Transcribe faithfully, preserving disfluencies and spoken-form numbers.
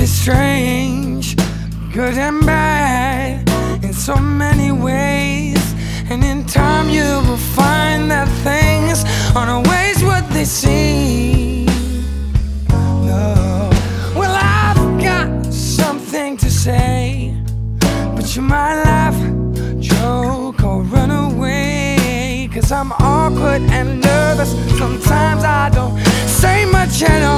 be strange, good and bad, in so many ways. And in time you will find that things aren't always what they seem. No. Well, I've got something to say, but you might laugh, joke, or run away. Cause I'm awkward and nervous, sometimes I don't say much at all.